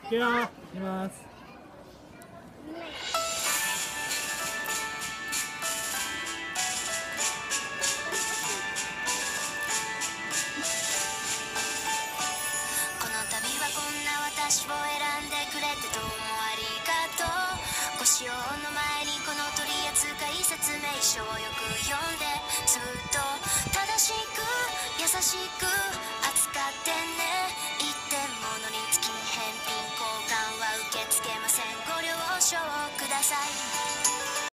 くよー、いきます。 この度はこんな私を選んでくれてどうもありがとう。ご使用の前にこの取扱説明書をよく読んで、ずっと正しく優しく扱ってね。一点物につき返品交換は受け付けません。ご了承ください。